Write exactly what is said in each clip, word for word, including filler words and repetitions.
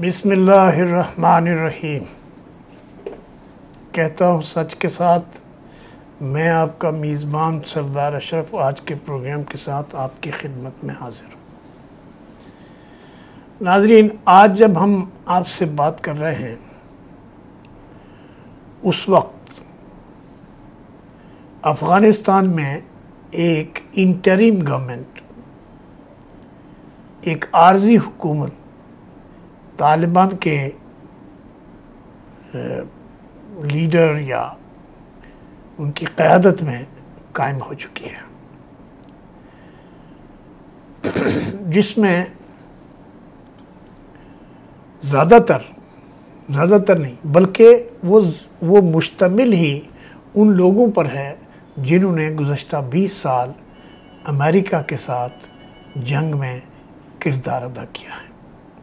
बिस्मिल्लाहिर्रहमानिर्रहीम। कहता हूँ सच के साथ, मैं आपका मेज़बान सरदार अशरफ आज के प्रोग्राम के साथ आपकी खिदमत में हाज़िर हूँ। नाज़रीन, आज जब हम आपसे बात कर रहे हैं उस वक्त अफ़गानिस्तान में एक इंटरिम गवर्नमेंट, एक आर्जी हुकूमत तालिबान के लीडर या उनकी क़यादत में कायम हो चुकी है, जिसमें ज़्यादातर ज़्यादातर नहीं बल्कि वो वो मुश्तमिल ही उन लोगों पर है जिन्होंने गुज़श्ता बीस साल अमेरिका के साथ जंग में किरदार अदा किया है।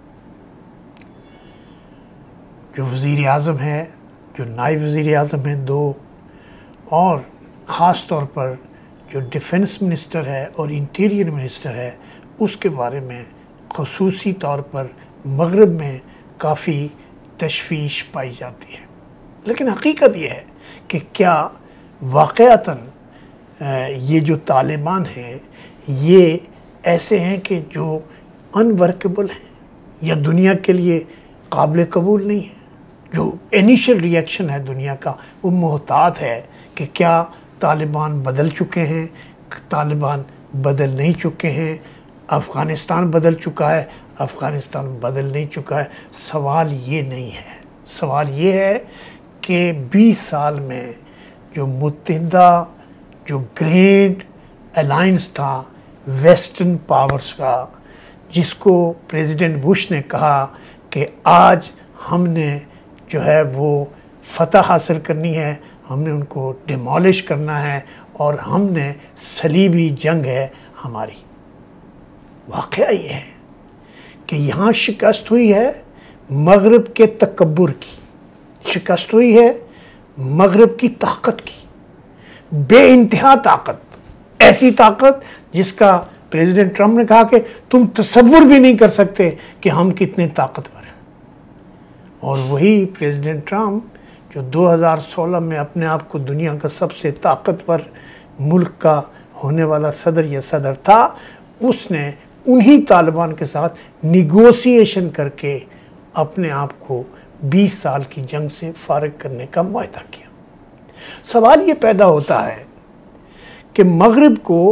जो वज़ीर आज़म है, जो नायब वज़ीर आज़म हैं दो, और ख़ास तौर पर जो डिफेंस मिनिस्टर है और इंटीरियर मिनिस्टर है, उसके बारे में ख़ुसूसी तौर पर मग़रिब में काफ़ी तशवीश पाई जाती है। लेकिन हकीकत ये है कि क्या वाक़अतन ये जो तालिबान हैं ये ऐसे हैं कि जो अनवर्केबल हैं या दुनिया के लिए काबिल कबूल नहीं है? जो इनिशियल रिएक्शन है दुनिया का वो मोहतात है कि क्या तालिबान बदल चुके हैं, तालिबान बदल नहीं चुके हैं, अफ़गानिस्तान बदल चुका है, अफ़गानिस्तान बदल नहीं चुका है। सवाल ये नहीं है, सवाल ये है कि बीस साल में जो मुत्तहिदा जो ग्रेट अलायंस था वेस्टर्न पावर्स का, जिसको प्रेसिडेंट बुश ने कहा कि आज हमने जो है वो फतह हासिल करनी है, हमने उनको डिमोलिश करना है और हमने सलीबी जंग है हमारी। वाक़या ये है कि यहाँ शिकस्त हुई है मग़रिब के तकब्बुर की, शिकस्त हुई है मग़रिब की ताकत की, बेइंतहा ताकत, ऐसी ताकत जिसका प्रेसिडेंट ट्रंप ने कहा कि तुम तसव्वुर भी नहीं कर सकते कि हम कितने ताकतवर हैं। और वही प्रेसिडेंट ट्रंप जो दो हज़ार सोलह में अपने आप को दुनिया का सबसे ताकतवर मुल्क का होने वाला सदर या सदर था, उसने उन्हीं तालिबान के साथ निगोसिएशन करके अपने आप को बीस साल की जंग से फारिग करने का मुआहदा किया। सवाल ये पैदा होता है कि मग़रिब को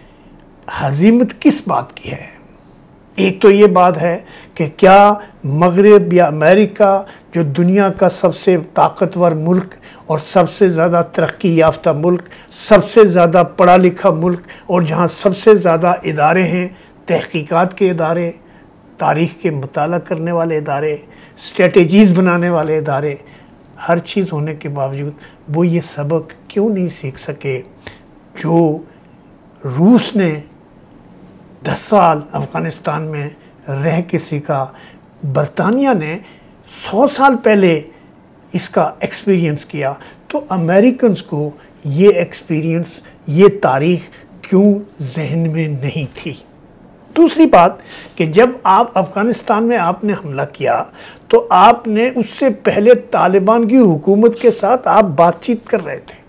हज़ीमत किस बात की है? एक तो ये बात है कि क्या मग़रिब या अमेरिका जो दुनिया का सबसे ताकतवर मुल्क और सबसे ज़्यादा तरक्की याफ्ता मुल्क, सबसे ज़्यादा पढ़ा लिखा मुल्क और जहाँ सबसे ज़्यादा इदारे हैं, तहक़ीक़ात के इदारे, तारीख़ के मुताला करने वाले इदारे, स्ट्रेटजीज़ बनाने वाले इदारे, हर चीज़ होने के बावजूद वो ये सबक क्यों नहीं सीख सके जो रूस ने दस साल अफ़गानिस्तान में रह के सीखा, बरतानिया ने सौ साल पहले इसका एक्सपीरियंस किया, तो अमेरिकन्स को ये एक्सपीरियंस, ये तारीख़ क्यों जहन में नहीं थी? दूसरी बात कि जब आप अफ़गानिस्तान में आपने हमला किया तो आपने उससे पहले तालिबान की हुकूमत के साथ आप बातचीत कर रहे थे।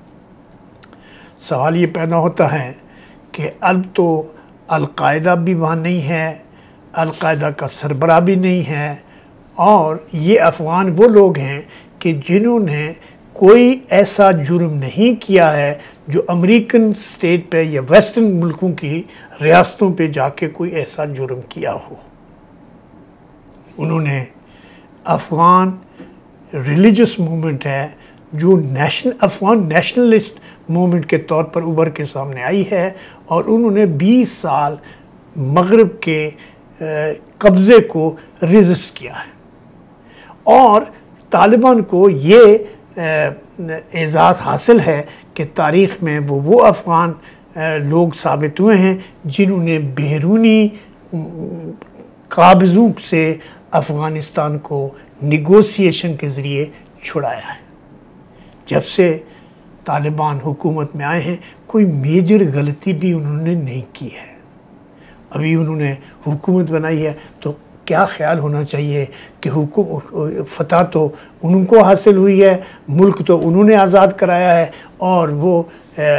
सवाल ये पैदा होता है कि अब तो अल-कायदा भी वहाँ नहीं है, अल-कायदा का सरबराह भी नहीं है, और ये अफ़गान वो लोग हैं कि जिन्होंने कोई ऐसा जुर्म नहीं किया है जो अमेरिकन स्टेट पे या वेस्टर्न मुल्कों की रियासतों पे जाके कोई ऐसा जुर्म किया हो। उन्होंने अफ़गान रिलीजियस मूवमेंट है जो नेशनल अफ़गान नेशनलिस्ट मूवमेंट के तौर पर उभर के सामने आई है, और उन्होंने बीस साल मग़रिब के कब्ज़े को रेजिस्ट किया है, और तालिबान को ये एज़ाज़ हासिल है कि तारीख़ में वो वो अफ़गान लोग साबित हुए हैं जिन्होंने बैरूनी काबिज़ों से अफ़गानिस्तान को निगोसिएशन के ज़रिए छुड़ाया है। जब से तालिबान हुकूमत में आए हैं कोई मेजर गलती भी उन्होंने नहीं की है। अभी उन्होंने हुकूमत बनाई है तो क्या ख्याल होना चाहिए कि हुकूम फतह तो उनको हासिल हुई है, मुल्क तो उन्होंने आज़ाद कराया है, और वो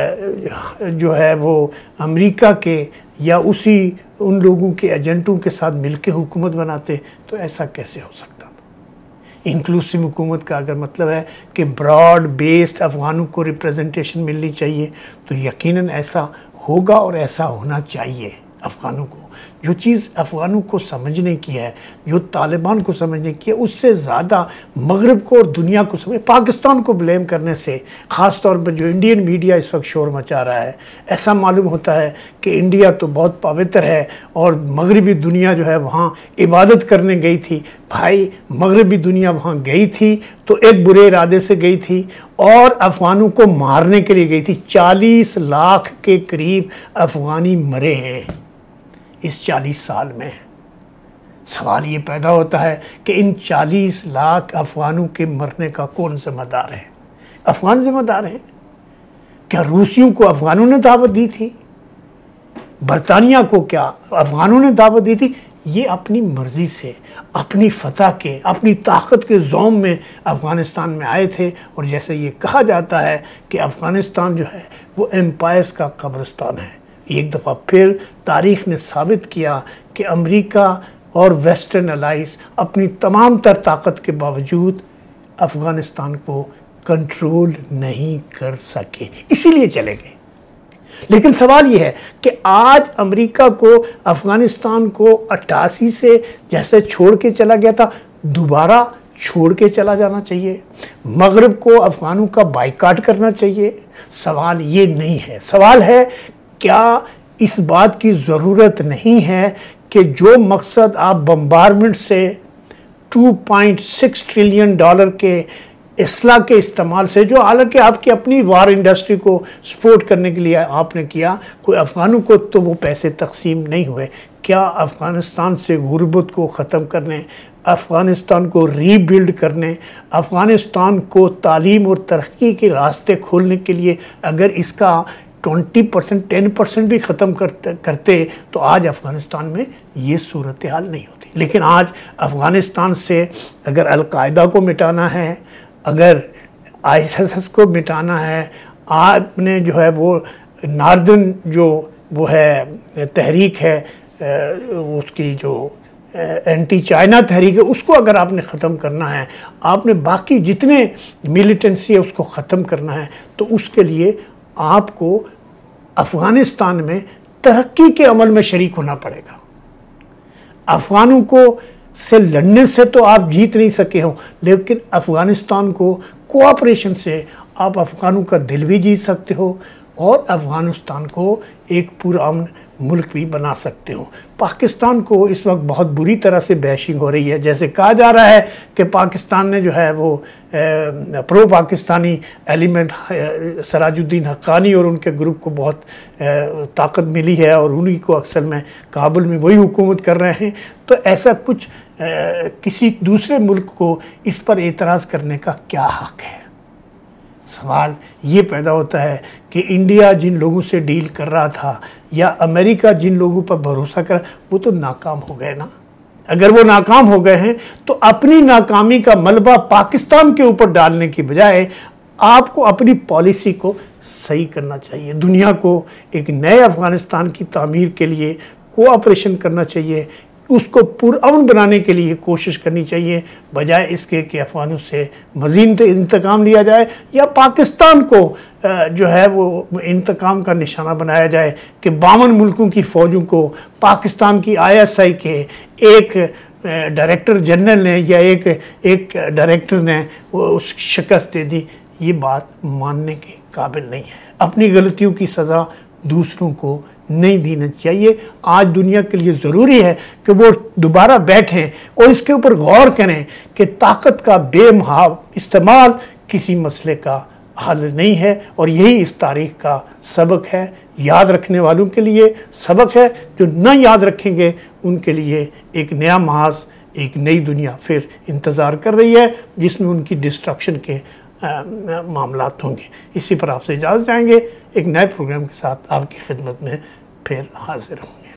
जो है वो अमेरिका के या उसी उन लोगों के एजेंटों के साथ मिलकर हुकूमत बनाते, तो ऐसा कैसे हो सकता? इंक्लूसिव हुकूमत का अगर मतलब है कि ब्रॉड बेस्ड अफ़गानों को रिप्रेजेंटेशन मिलनी चाहिए, तो यकीनन ऐसा होगा और ऐसा होना चाहिए। अफ़गानों को जो चीज़ अफ़गानों को समझने की है, जो तालिबान को समझने की है, उससे ज़्यादा मगरब को और दुनिया को समझ, पाकिस्तान को ब्लेम करने से, ख़ास तौर पर जो इंडियन मीडिया इस वक्त शोर मचा रहा है, ऐसा मालूम होता है कि इंडिया तो बहुत पवित्र है और मगरबी दुनिया जो है वहाँ इबादत करने गई थी। भाई, मगरबी दुनिया वहाँ गई थी तो एक बुरे इरादे से गई थी और अफ़गानों को मारने के लिए गई थी। चालीस लाख के करीब अफ़गानी मरे हैं इस चालीस साल में। सवाल ये पैदा होता है कि इन चालीस लाख अफ़गानों के मरने का कौन जिम्मेदार है? अफ़गान जिम्मेदार हैं? क्या रूसियों को अफ़गानों ने दावत दी थी? बरतानिया को क्या अफ़गानों ने दावत दी थी? ये अपनी मर्ज़ी से, अपनी फतह के, अपनी ताकत के ज़ौम में अफ़गानिस्तान में आए थे। और जैसे ये कहा जाता है कि अफ़गानिस्तान जो है वो एम्पायर्स का कब्रिस्तान है। एक दफ़ा फिर तारीख़ ने साबित किया कि अमेरिका और वेस्टर्न अलाइज अपनी तमाम तर ताकत के बावजूद अफ़गानिस्तान को कंट्रोल नहीं कर सके, इसीलिए चले गए। लेकिन सवाल ये है कि आज अमेरिका को अफ़गानिस्तान को अट्ठासी से जैसे छोड़ के चला गया था, दोबारा छोड़ के चला जाना चाहिए? मगरब को अफ़गानों का बाइकाट करना चाहिए? सवाल ये नहीं है। सवाल है, क्या इस बात की ज़रूरत नहीं है कि जो मकसद आप बम्बारमेंट से दो पॉइंट छह ट्रिलियन डॉलर के इसलाह के इस्तेमाल से, जो हालांकि आपकी अपनी वार इंडस्ट्री को सपोर्ट करने के लिए आपने किया, कोई अफ़गानों को तो वो पैसे तकसीम नहीं हुए। क्या अफ़गानिस्तान से गुर्बत को ख़त्म करने, अफ़गानिस्तान को रीबिल्ड करने, अफ़गानिस्तान को तालीम और तरक्की के रास्ते खोलने के लिए अगर इसका बीस परसेंट दस परसेंट भी ख़त्म करते करते तो आज अफ़गानिस्तान में ये सूरत हाल नहीं होती। लेकिन आज अफ़गानिस्तान से अगर अलकायदा को मिटाना है, अगर आई एस एस को मिटाना है, आपने जो है वो नार्दर्न जो वो है तहरीक है, उसकी जो एंटी चाइना तहरीक है, उसको अगर आपने ख़त्म करना है, आपने बाकी जितने मिलिटेंसी है उसको ख़त्म करना है, तो उसके लिए आपको अफ़गानिस्तान में तरक्की के अमल में शरीक होना पड़ेगा। अफ़गानों को से लड़ने से तो आप जीत नहीं सके हो, लेकिन अफ़गानिस्तान को कोऑपरेशन से आप अफ़गानों का दिल भी जीत सकते हो और अफ़गानिस्तान को एक पुरअमन मुल्क भी बना सकते हो। पाकिस्तान को इस वक्त बहुत बुरी तरह से बैशिंग हो रही है। जैसे कहा जा रहा है कि पाकिस्तान ने जो है वो a, pro Pakistani element Sirajuddin Haqqani और उनके ग्रुप को बहुत ए, ताकत मिली है और उन्हीं को अक्सर में काबुल में वही हुकूमत कर रहे हैं। तो ऐसा कुछ ए, किसी दूसरे मुल्क को इस पर एतराज़ करने का क्या हक़ है? सवाल ये पैदा होता है कि इंडिया जिन लोगों से डील कर रहा था या अमेरिका जिन लोगों पर भरोसा कर, वो तो नाकाम हो गए ना। अगर वो नाकाम हो गए हैं तो अपनी नाकामी का मलबा पाकिस्तान के ऊपर डालने की बजाय आपको अपनी पॉलिसी को सही करना चाहिए। दुनिया को एक नए अफ़गानिस्तान की तामीर के लिए कोऑपरेशन करना चाहिए, उसको पुरअमन बनाने के लिए कोशिश करनी चाहिए, बजाय इसके कि अफ़गानों से मज़ीद इंतकाम लिया जाए या पाकिस्तान को जो है वो इंतकाम का निशाना बनाया जाए कि बावन मुल्कों की फ़ौजों को पाकिस्तान की आई एस आई के एक डायरेक्टर जनरल ने या एक एक डायरेक्टर ने वो उस शिकस्त दे दी। ये बात मानने के काबिल नहीं है। अपनी गलतियों की सज़ा दूसरों को नहीं देना चाहिए। आज दुनिया के लिए ज़रूरी है कि वो दोबारा बैठें और इसके ऊपर गौर करें कि ताकत का बेमहाव इस्तेमाल किसी मसले का हल नहीं है। और यही इस तारीख़ का सबक है, याद रखने वालों के लिए सबक है, जो न याद रखेंगे उनके लिए एक नया महाज, एक नई दुनिया फिर इंतज़ार कर रही है जिसमें उनकी डिस्ट्रक्शन के मामलात होंगे। इसी पर आपसे इजाज़त जाएंगे। एक नए प्रोग्राम के साथ आपकी खिदमत में फिर हाजिर होंगे।